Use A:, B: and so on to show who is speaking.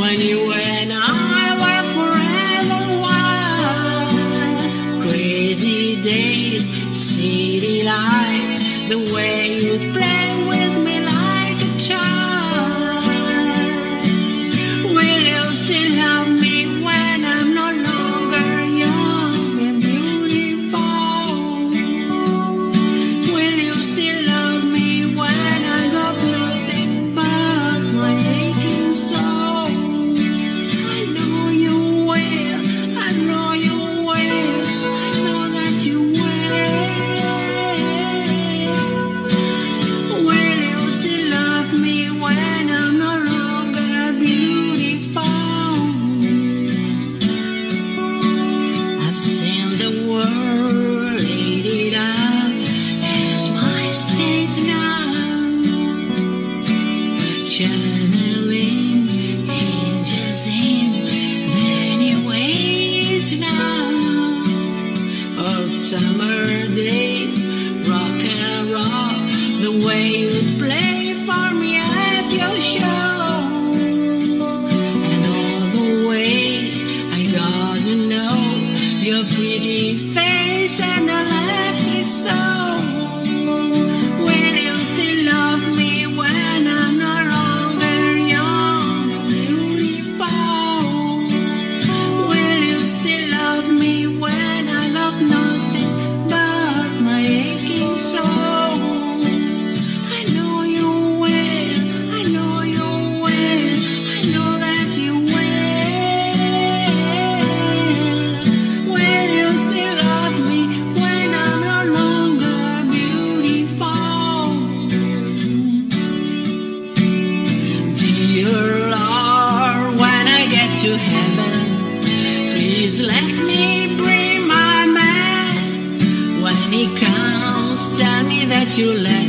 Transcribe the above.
A: when you and I were forever wild. Crazy days, city lights, the way you play with me like a child. Will you still love me when I'm no longer young and beautiful? Will you still love me when I got nothing but my aching soul? I know you will, I know you will, I know that you will. Will you still love me when I'm no longer beautiful? I've seen the world lit it up as my stage now, channeling angels in many ways now. Old summer days, rock and roll, the way you play for me at your show, and all the ways I got to know your pretty face and electric soul. Will you still love me when I'm no longer young and beautiful? Will you still love me when I love nothing but my aching soul? I know you will, I know you will, I know that you will. Will you still love me when I'm no longer beautiful? Dear Lord, when I get to heaven, please let me bring my man. When he comes, tell me that you left